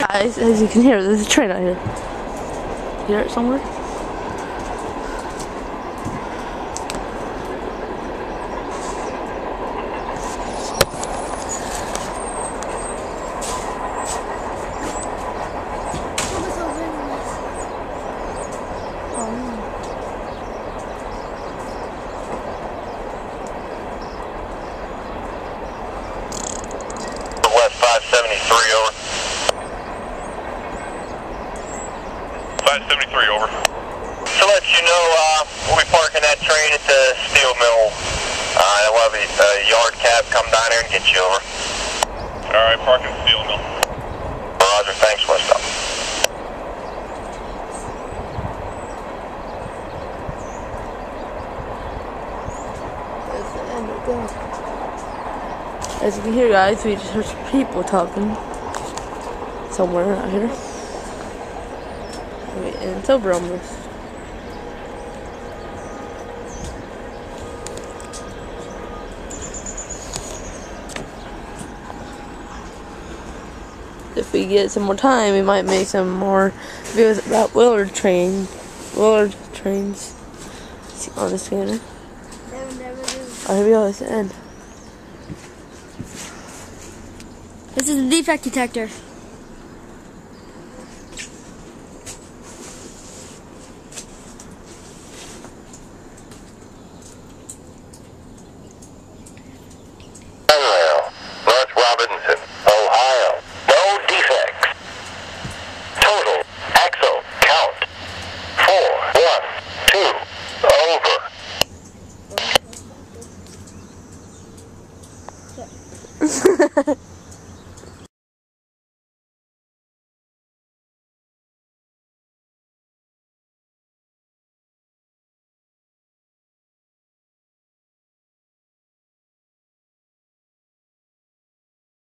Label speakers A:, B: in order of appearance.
A: Guys, as you can hear, there's a train out here. Hear it somewhere?
B: West 573, over. 573, over. To let you know, we'll be parking that train at the steel mill. We'll have a yard cab come down there and get you, over. Alright, parking the steel mill. Roger, thanks, West up.
A: That's the end of that. As you can hear, guys, we just heard some people talking somewhere out here. Wait, and it's over almost. If we get some more time, we might make some more videos about Willard trains on the scanner. Oh, here we go, it's the end.
C: This is the defect detector.